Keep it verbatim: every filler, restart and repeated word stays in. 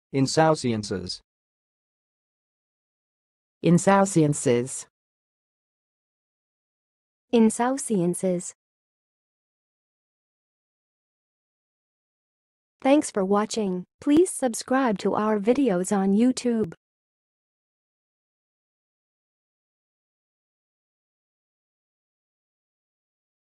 Insouciances. Insouciances. Insouciances. Thanks for watching. Please subscribe to our videos on YouTube.